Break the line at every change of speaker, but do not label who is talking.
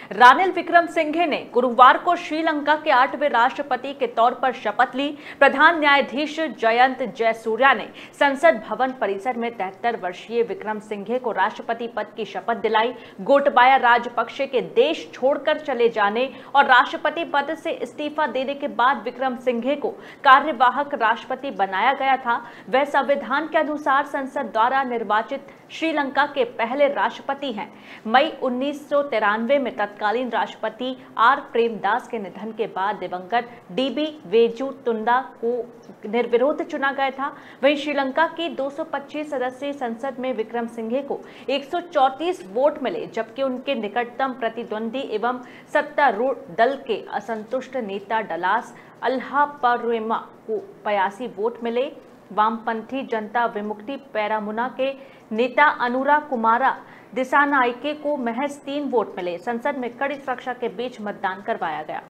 रानिल विक्रमसिंघे ने गुरुवार को श्रीलंका के 8वें राष्ट्रपति के तौर पर शपथ ली। प्रधान न्यायाधीश जयंत जयसूर्या ने संसद भवन परिसर में 73 वर्षीय विक्रमसिंघे को राष्ट्रपति पद की शपथ दिलाई। गोटबाया राजपक्षे के देश छोड़कर चले जाने और राष्ट्रपति पद से इस्तीफा देने के बाद विक्रमसिंघे को कार्यवाहक राष्ट्रपति बनाया गया था। वह संविधान के अनुसार संसद द्वारा निर्वाचित श्रीलंका के पहले राष्ट्रपति हैं। मई 1993 में तत्कालीन राष्ट्रपति आर प्रेमदास के निधन के बाद दिवंगत डीबी वेजुतुंडा को निर्विरोध चुना गया था। वहीं श्रीलंका की 225 सदस्यीय संसद में विक्रमसिंघे को 134 वोट मिले, जबकि उनके निकटतम प्रतिद्वंदी एवं सत्तारूढ़ दल के असंतुष्ट नेता डलास अल्हाप्परेमा को 85 वोट मिले। वामपंथी जनता विमुक्ति पेरामुना के नेता अनुरा कुमारा दिसानायके को महज 3 वोट मिले। संसद में कड़ी सुरक्षा के बीच मतदान करवाया गया।